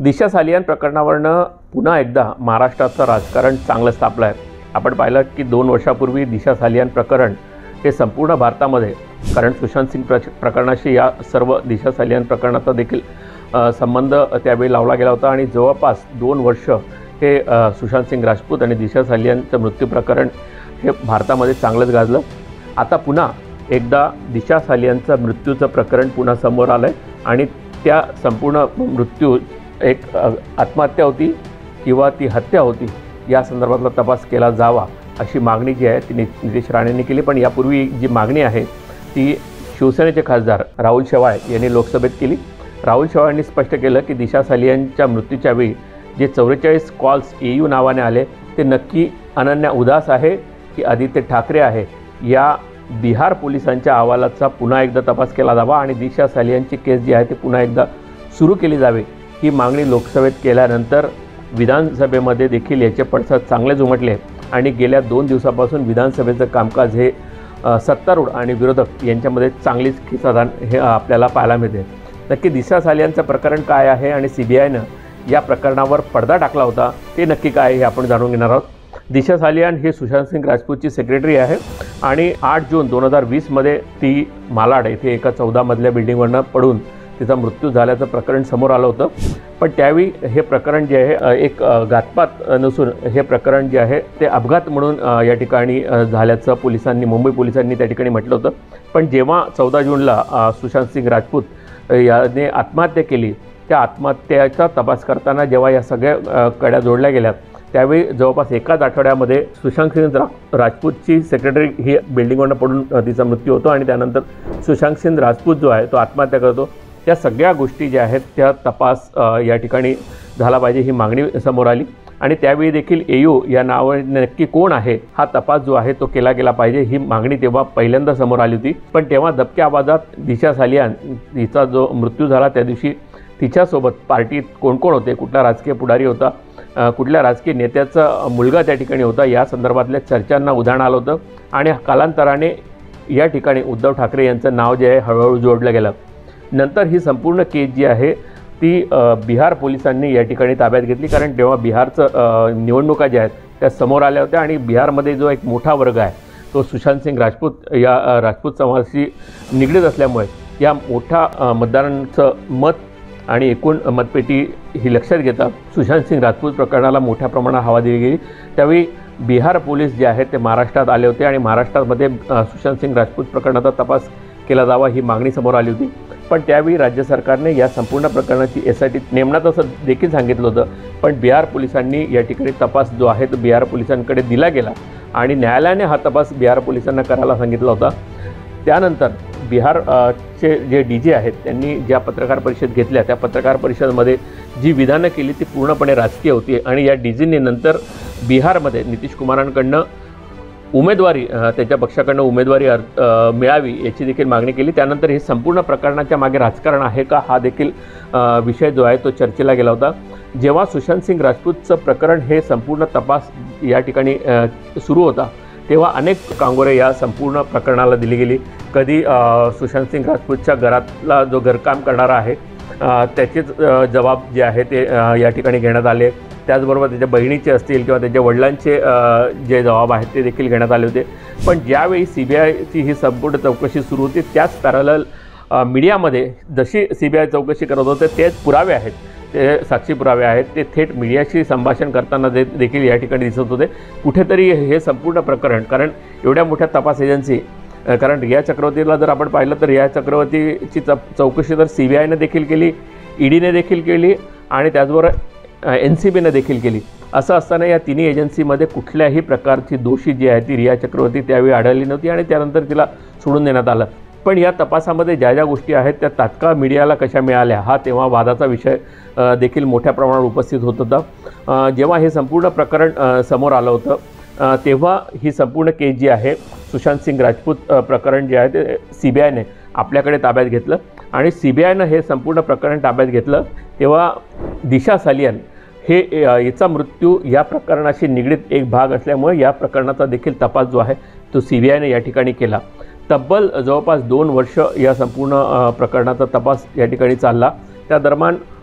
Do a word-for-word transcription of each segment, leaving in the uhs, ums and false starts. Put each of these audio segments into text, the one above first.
दिशा सालियान प्रकरणावरनं पुन्हा एकदा महाराष्ट्राचं राजकारण चांगलं तापलं आहे। आपण पाहिलं की दोन वर्षापूर्वी दिशा सालियान प्रकरण हे संपूर्ण भारतामध्ये, कारण सुशांत सिंग प्र प्रकरणाशी या सर्व दिशा सालियान प्रकरणाचा देखील संबंध त्यावेळी लावला गेला होता आणि जवळपास दोन वर्ष हे सुशांत सिंग राजपूत आणि दिशा सालियानचं मृत्यू प्रकरण हे भारतामध्ये चांगलंच गाजलं। आता पुन्हा एकदा दिशा सालियानचं मृत्यूचं प्रकरण पुन्हा समोर आलं आहे आणि त्या संपूर्ण मृत्यू एक आत्महत्या होती किंवा ती हत्या होती या संदर्भातला तपास केला जावा अशी मागणी जी आहे ती नितेश राणेंनी केली। पण यापूर्वी जी मागणी आहे ती शिवसेनेचे खासदार राहुल शेवाळे यांनी लोकसभेत केली। राहुल शेवाळेंनी स्पष्ट केलं की दिशा सालियानच्या मृत्यूच्या वेळी जे चौवेचाळीस कॉल्स ए यू नावाने आले ते नक्की अनन्या उदास आहे की आदित्य ठाकरे आहे, या बिहार पोलिसांच्या अहवालाचा पुन्हा एकदा तपास केला जावा आणि दिशा सालियानची केस जी आहे ती पुन्हा एकदा सुरू केली जावी ही मागणी लोकसभेत केल्यानंतर विधानसभेमध्ये देखील याचे पडसाद चांगलेच उमटले आणि गेल्या दोन दिवसापासून विधानसभेचं कामकाज हे सत्तारूढ आणि विरोधक यांच्यामध्ये चांगलीच खिसादान हे आपल्याला पाहायला मिळते। नक्की दिशा सालियानचं प्रकरण काय आहे आणि सी बी आयनं या प्रकरणावर पडदा टाकला होता ते नक्की काय हे आपण जाणून घेणार आहोत। दिशा सालियान ही सुशांत सिंग राजपूतची सेक्रेटरी आहे आणि आठ जून दोन हजार वीसमध्ये ती मालाड येथे एका चौदा मधल्या बिल्डिंगवरनं पडून तिचा मृत्यू झाल्याचं प्रकरण समोर आलं होतं। पण त्यावेळी हे प्रकरण जे आहे एक घातपात नसून हे प्रकरण जे आहे ते अपघात म्हणून या ठिकाणी झाल्याचं पोलिसांनी मुंबई पोलिसांनी त्या ठिकाणी म्हटलं होतं। पण जेव्हा चौदा जूनला सुशांत सिंग राजपूत याने आत्महत्या केली त्या आत्महत्येचा तपास करताना जेव्हा या सगळ्या कड्या जोडल्या गेल्या त्यावेळी जवळपास एकाच आठवड्यामध्ये सुशांत सिंग राजपूतची सेक्रेटरी ही बिल्डिंगवरनं पडून तिचा मृत्यू होतो आणि त्यानंतर सुशांत सिंग राजपूत जो आहे तो आत्महत्या करतो। त्या सगळ्या गोष्टी ज्या आहेत त्या तपास या ठिकाणी झाला पाहिजे ही मागणी समोर आली आणि त्यावेळी देखील ए यू या नावाने नक्की कोण आहे हा तपास जो आहे तो केला गेला पाहिजे ही मागणी तेव्हा पहिल्यांदा समोर आली होती। पण तेव्हा दबक्या आवाजात दिशा सालियान हिचा जो मृत्यू झाला त्या दिवशी तिच्यासोबत पार्टीत कोण कोण होते, कुठला राजकीय पुढारी होता, कुठल्या राजकीय नेत्याचा मुलगा त्या ठिकाणी होता या संदर्भातल्या चर्चांना उधाण आलं होतं आणि कालांतराने या ठिकाणी उद्धव ठाकरे यांचं नाव जे आहे हळूहळू जोडलं गेलं। नंतर ही संपूर्ण केस जी आहे ती बिहार पोलिसांनी या ठिकाणी ताब्यात घेतली, कारण तेव्हा बिहारचं निवडणुका ज्या आहेत त्या समोर आल्या होत्या आणि बिहारमध्ये जो एक मोठा वर्ग आहे तो सुशांत सिंग राजपूत या राजपूत समाजाशी निगडीत असल्यामुळे या मोठ्या मतदारांचं मत आणि एकूण मतपेटी ही लक्षात घेता सुशांत सिंग राजपूत प्रकरणाला मोठ्या प्रमाणात हवा दिली गेली। त्यावेळी बिहार पोलीस जे आहेत ते महाराष्ट्रात आले होते आणि महाराष्ट्रामध्ये सुशांत सिंग राजपूत प्रकरणाचा तपास केला जावा ही मागणी समोर आली होती। पण त्यावेळी राज्य सरकारने या संपूर्ण प्रकरणाची एस आय टी नेमण्यात असं देखील सांगितलं होतं, पण बिहार पोलिसांनी या ठिकाणी तपास जो आहे तो बिहार पोलिसांकडे दिला गेला आणि न्यायालयाने हा तपास बिहार पोलिसांना करायला सांगितला होता। त्यानंतर बिहारचे जे डी जे आहेत त्यांनी ज्या पत्रकार परिषद घेतल्या त्या पत्रकार परिषदेमध्ये जी विधानं केली ती पूर्णपणे राजकीय होती आणि या डी जींनी नंतर बिहारमध्ये नितीश कुमारांकडनं उमेदवारी त्याच्या पक्षाकडनं उमेदवारी मिळावी याची देखील मागणी केली। त्यानंतर हे संपूर्ण प्रकरणाच्या मागे राजकारण आहे का हा देखील विषय जो आहे तो चर्चेला गेला होता। जेव्हा सुशांत सिंग राजपूतचं प्रकरण हे संपूर्ण तपास या ठिकाणी सुरू होता तेव्हा अनेक कांगोरे या संपूर्ण प्रकरणाला दिली गेली। कधी सुशांत सिंग राजपूतच्या घरातला जो घरकाम करणारा आहे त्याचेच जबाब जे आहे ते या ठिकाणी घेण्यात आले, त्याचबरोबर त्याच्या बहिणीचे असतील किंवा त्याच्या वडिलांचे जे जबाब आहेत ते देखील घेण्यात आले होते। पण ज्यावेळी सी बी आयची ही संपूर्ण चौकशी सुरू होती त्याच पॅरलल मीडियामध्ये जशी सी बी आय चौकशी करत होते तेच पुरावे आहेत, ते साक्षी पुरावे आहेत ते थेट मीडियाशी संभाषण करताना दे देखील या ठिकाणी दिसत होते। कुठेतरी हे संपूर्ण प्रकरण, कारण एवढ्या मोठ्या तपास एजन्सी, कारण रिया चक्रवर्तीला जर आपण पाहिलं तर रिया चक्रवर्तीची चौ चौकशी तर सी बी आयने देखील केली, ई डीने देखील केली आणि त्याचबरोबर एन सी बीने देखील केली। असं असताना या तिन्ही एजन्सीमध्ये कुठल्याही प्रकारची दोषी जी आहे ती रिया चक्रवर्ती त्यावेळी आढळली नव्हती आणि त्यानंतर तिला सोडून देण्यात आलं। पण या तपासामध्ये ज्या ज्या गोष्टी आहेत त्या तात्काळ मीडियाला कशा मिळाल्या हा तेव्हा वादाचा विषय देखील मोठ्या प्रमाणात उपस्थित होत होता। जेव्हा हे संपूर्ण प्रकरण समोर आलं होतं तेव्हा ही संपूर्ण केस जी आहे सुशांत सिंग राजपूत प्रकरण जे आहे ते सी बी आयने आपल्याकडे ताब्यात घेतलं आणि सी बी आयनं हे संपूर्ण प्रकरण ताब्यात घेतलं तेव्हा दिशा सालियान हे याचा मृत्यू या प्रकरणाशी निगडीत एक भाग असल्यामुळे या प्रकरणाचा देखील तपास जो आहे तो सी बी आयने या ठिकाणी केला। तब्बल जवळपास दोन वर्ष या संपूर्ण प्रकरणाचा तपास या ठिकाणी चालला। त्या दरम्यान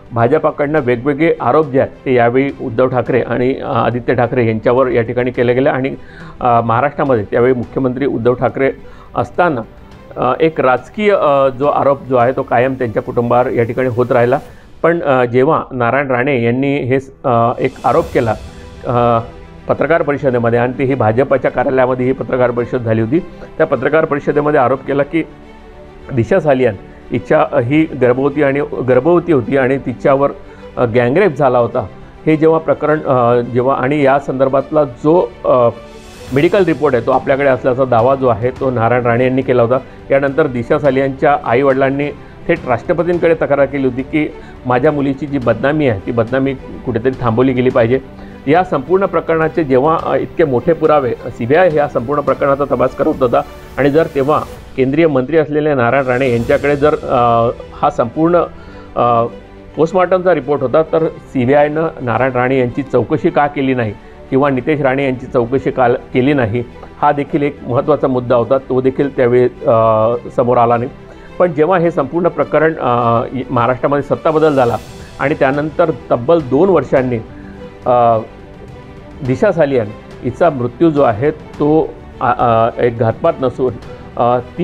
भाजपाकडनं वेगवेगळे आरोप जे आहेत ते यावेळी उद्धव ठाकरे आणि आदित्य ठाकरे यांच्यावर या ठिकाणी केले गेले आणि महाराष्ट्रामध्ये त्यावेळी मुख्यमंत्री उद्धव ठाकरे असताना एक राजकीय जो आरोप जो आहे तो कायम त्यांच्या कुटुंबावर या ठिकाणी होत राहिला। पण जेव्हा नारायण राणे यांनी हे एक आरोप केला पत्रकार परिषदेमध्ये आणि ती ही भाजपच्या कार्यालयामध्ये ही पत्रकार परिषद झाली होती, त्या पत्रकार परिषदेमध्ये आरोप केला की दिशा सालियान हिच्या ही गर्भवती आणि गर्भवती होती आणि तिच्यावर गँगरेप झाला होता। हे जेव्हा प्रकरण जेव्हा आणि या संदर्भातला जो मेडिकल रिपोर्ट आहे तो आपल्याकडे असल्याचा दावा जो आहे तो नारायण राणे यांनी केला होता। यानंतर दिशा सालियानच्या आईवडिलांनी थेट राष्ट्रपतींकडे तक्रार केली होती की माझ्या मुलीची जी बदनामी आहे ती बदनामी कुठेतरी थांबवली गेली पाहिजे। या संपूर्ण प्रकरणाचे जेव्हा इतके मोठे पुरावे सी बी आय ह्या संपूर्ण प्रकरणाचा तपास करत होता आणि जर तेव्हा केंद्रीय मंत्री असलेले नारायण राणे यांच्याकडे जर हा संपूर्ण पोस्टमॉर्टमचा रिपोर्ट होता तर सी बी आयनं नारायण राणे यांची चौकशी का केली नाही किंवा नितेश राणे यांची चौकशी का केली नाही हा देखील एक महत्त्वाचा मुद्दा होता, तो देखील त्यावेळी समोर आला नाही। पण जेव्हा हे संपूर्ण प्रकरण महाराष्ट्रामध्ये सत्ता बदल झाला आणि त्यानंतर तब्बल दोन वर्षांनी दिशा सालियान हिचा मृत्यू जो आहे तो एक घातपात नसून ती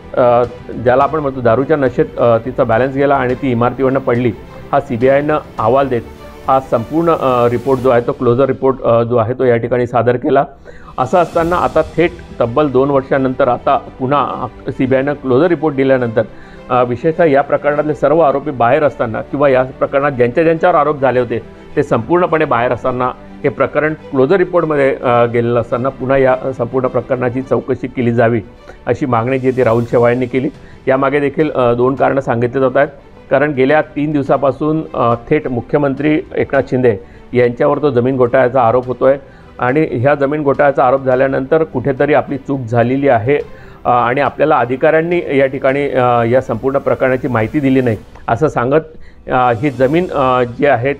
ज्याला आपण म्हणतो दारूच्या नशेत तिचा बॅलन्स गेला आणि ती इमारतीवरनं पडली, हा सी बी आयनं अहवाल देत हा संपूर्ण रिपोर्ट जो आहे तो क्लोजर रिपोर्ट जो आहे तो या ठिकाणी सादर केला। असं असताना आता थेट तब्बल दोन वर्षांनंतर आता पुन्हा सी बी आयनं क्लोजर रिपोर्ट दिल्यानंतर विशेषतः या प्रकरणातले सर्व आरोपी बाहेर असताना किंवा या प्रकरणात ज्यांच्या ज्यांच्यावर आरोप झाले होते ते संपूर्णपणे बाहेर असताना हे प्रकरण क्लोजर रिपोर्टमध्ये गेलेलं असताना पुन्हा या संपूर्ण प्रकरणाची चौकशी केली जावी अशी मागणी जी ती राहुल शेवाळ्यांनी केली। यामागे देखील दोन कारणं सांगितले जात आहेत, कारण गेल्या तीन दिवसापासून थेट मुख्यमंत्री एकनाथ शिंदे यांच्यावर तो जमीन घोटाळ्याचा आरोप होतो आहे आणि ह्या जमीन घोटाळ्याचा आरोप झाल्यानंतर कुठेतरी आपली चूक झालेली आहे आणि आपल्याला अधिकाऱ्यांनी या ठिकाणी या संपूर्ण प्रकरणाची माहिती दिली नाही असं सांगत ही जमीन जी आहे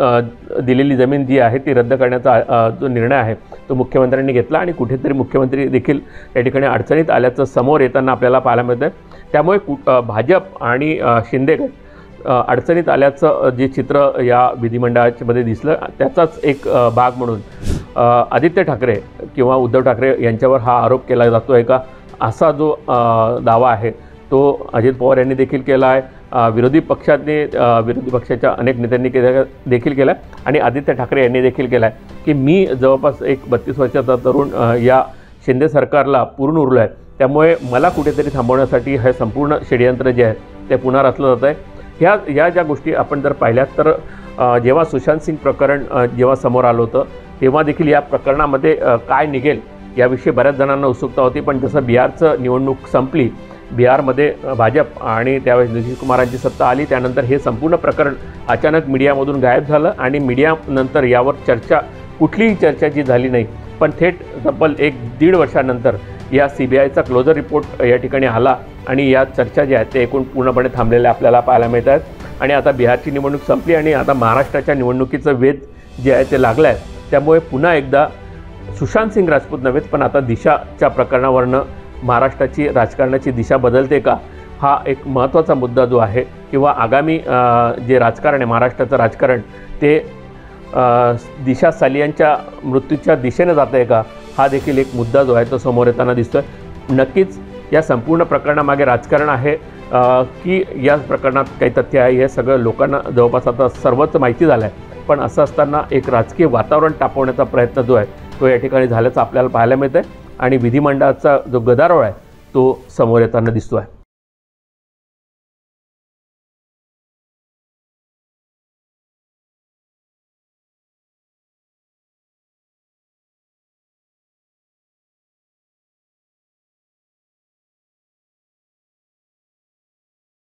दिलेली जमीन जी आहे ती रद्द करण्याचा जो निर्णय आहे तो मुख्यमंत्र्यांनी घेतला आणि कुठेतरी मुख्यमंत्री देखील या ठिकाणी अडचणीत आल्याचं समोर येताना आपल्याला पाहायला मिळतं। त्यामुळे भाजप आणि शिंदे अडचणीत आल्याचं जे चित्र या विधिमंडळामध्ये दिसलं त्याचाच एक भाग म्हणून आदित्य ठाकरे किंवा उद्धव ठाकरे यांच्यावर हा आरोप केला जातो आहे का असा जो दावा आहे तो अजित पवार यांनी देखील केला आहे, विरोधी पक्षाने विरोधी पक्षाच्या अनेक नेत्यांनी केला देखील केला आहे आणि आदित्य ठाकरे यांनी देखील केला आहे की मी जवळपास एक बत्तीस वर्षाचा तरुण या शिंदे सरकारला पूर्ण उरलो आहे, त्यामुळे मला कुठेतरी थांबवण्यासाठी हे संपूर्ण षडयंत्र जे आहे ते पुन्हा रचलं जात आहे। ह्या ह्या ज्या गोष्टी आपण जर पाहिल्यात तर जेव्हा सुशांत सिंग प्रकरण जेव्हा समोर आलं होतं तेव्हा देखील या प्रकरणामध्ये काय निघेल याविषयी बऱ्याच जणांना उत्सुकता होती, पण जसं बिहारचं निवडणूक संपली, बिहारमध्ये भाजप आणि त्यावेळेस नितीश कुमारांची सत्ता आली, त्यानंतर हे संपूर्ण प्रकरण अचानक मीडियामधून गायब झालं आणि मीडियानंतर यावर चर्चा कुठलीही चर्चा जी झाली नाही। पण थेट तब्बल एक दीड वर्षानंतर या सी बी आयचा क्लोजर रिपोर्ट या ठिकाणी आला आणि या चर्चा ज्या आहेत ते एकूण पूर्णपणे थांबलेल्या आपल्याला पाहायला मिळत आहेत आणि आता बिहारची निवडणूक संपली आणि आता महाराष्ट्राच्या निवडणुकीचं वेध जे आहे ते लागलं आहे। त्यामुळे पुन्हा एकदा सुशांत सिंग राजपूत नव्हेत पण आता दिशाच्या प्रकरणावरनं महाराष्ट्राची राजकारणाची दिशा बदलते का हा एक महत्त्वाचा मुद्दा जो आहे किंवा आगामी जे राजकारण आहे महाराष्ट्राचं राजकारण ते दिशा सालियांच्या मृत्यूच्या दिशेने जात आहे का हा देखील एक मुद्दा जो आहे तो समोर येताना दिसतोय। नक्कीच या संपूर्ण प्रकरणामागे राजकारण आहे की या प्रकरणात काही तथ्य आहे हे सगळं लोकांना जवळपास आता सर्वच माहिती झालं आहे, पण असं असताना एक राजकीय वातावरण तापवण्याचा प्रयत्न जो आहे तो या ठिकाणी झाल्याचं आपल्याला पाहायला मिळतं आहे आणि विधिमंडळाचा जो गदारोळ आहे तो समोर येताना दिसतो आहे।